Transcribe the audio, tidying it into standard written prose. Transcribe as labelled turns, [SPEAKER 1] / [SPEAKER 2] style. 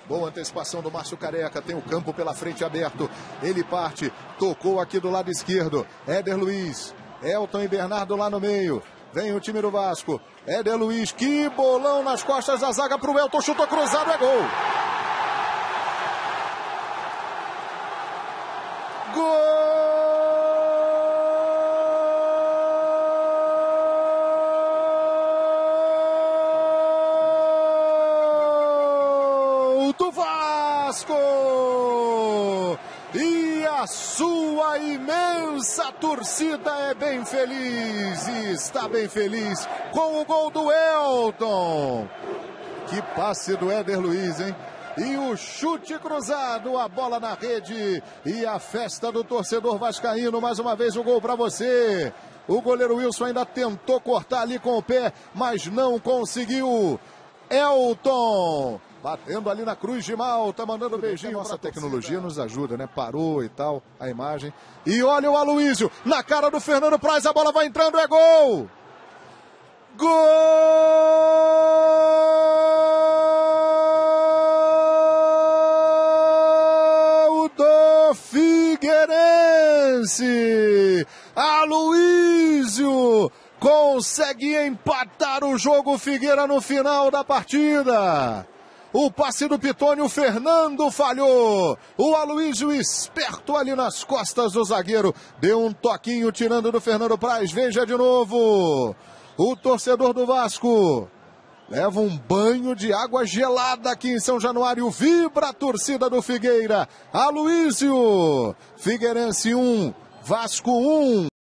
[SPEAKER 1] Boa antecipação do Márcio Careca, tem o campo pela frente aberto. Ele parte, tocou aqui do lado esquerdo. Éder Luiz, Elton e Bernardo lá no meio. Vem o time do Vasco. Éder Luiz, que bolão nas costas da zaga para o Elton, chutou cruzado, é gol. Gol do Vasco! E a sua imensa torcida é bem feliz e está bem feliz com o gol do Elton. Que passe do Éder Luiz, hein? E o chute cruzado, a bola na rede e a festa do torcedor vascaíno. Mais uma vez o gol para você. O goleiro Wilson ainda tentou cortar ali com o pé, mas não conseguiu. Elton batendo ali na Cruz de Malta, mandando beijinho. Nossa tecnologia nos ajuda, né? Parou e tal, a imagem. E olha o Aloísio, na cara do Fernando Praz, a bola vai entrando, é gol! Gol do Figueirense! Aloísio consegue empatar o jogo, Figueira no final da partida. O passe do Pitoni, o Fernando falhou. O Aloísio esperto ali nas costas do zagueiro. Deu um toquinho tirando do Fernando Praz. Veja de novo. O torcedor do Vasco leva um banho de água gelada aqui em São Januário. Vibra a torcida do Figueira. Aloísio. Figueirense 1, Vasco 1.